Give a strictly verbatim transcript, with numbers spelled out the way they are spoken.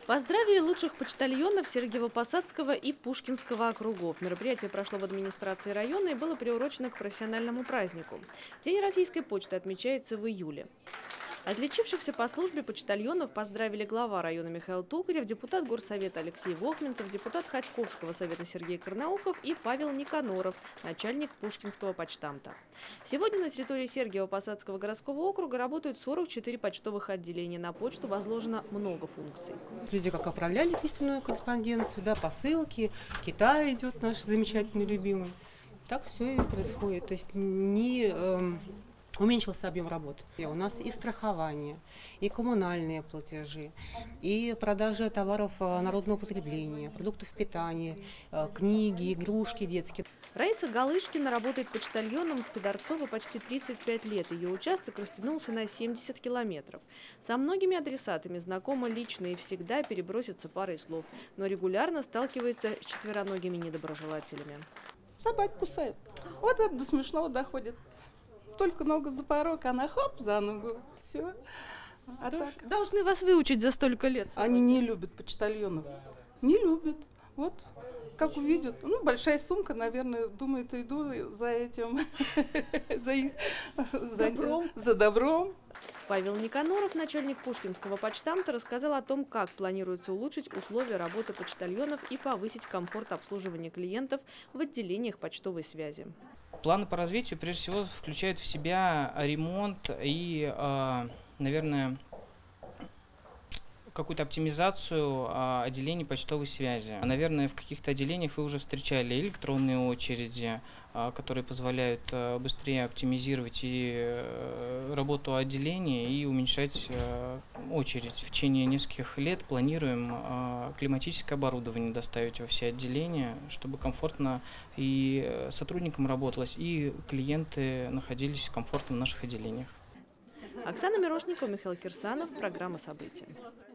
Поздравили лучших почтальонов Сергиево-Посадского и Пушкинского округов. Мероприятие прошло в администрации района и было приурочено к профессиональному празднику. День российской почты отмечается в июле. Отличившихся по службе почтальонов поздравили глава района Михаил Токарев, депутат Горсовета Алексей Вохменцев, депутат Хотьковского совета Сергей Карнаухов и Павел Никаноров, начальник Пушкинского почтамта. Сегодня на территории Сергиево-Посадского городского округа работают сорок четыре почтовых отделения. На почту возложено много функций. Люди как отправляли письменную корреспонденцию, да, посылки, Китай идет наш замечательный, любимый. Так все и происходит. То есть не... Эм... Уменьшился объем работы. У нас и страхование, и коммунальные платежи, и продажа товаров народного потребления, продуктов питания, книги, игрушки детские. Раиса Галышкина работает почтальоном в Федорцово почти тридцать пять лет. Ее участок растянулся на семьдесят километров. Со многими адресатами знакома лично и всегда перебросится парой слов, но регулярно сталкивается с четвероногими недоброжелателями. Собаку кусает. Вот это до смешного доходит. Только ногу за порог, она хоп, за ногу. Все. А так. Должны вас выучить за столько лет. Они не любят почтальонов. Не любят. Вот, как увидят. Ну, большая сумка, наверное, думает, иду за этим, за их, добром. за добром. Павел Никаноров, начальник Пушкинского почтамта, рассказал о том, как планируется улучшить условия работы почтальонов и повысить комфорт обслуживания клиентов в отделениях почтовой связи. Планы по развитию прежде всего включают в себя ремонт и, наверное, какую-то оптимизацию отделений почтовой связи. Наверное, в каких-то отделениях вы уже встречали электронные очереди, которые позволяют быстрее оптимизировать и работу отделения и уменьшать очередь. В течение нескольких лет планируем климатическое оборудование доставить во все отделения, чтобы комфортно и сотрудникам работалось, и клиенты находились комфортно в наших отделениях. Оксана Мирошникова, Михаил Кирсанов. Программа «События».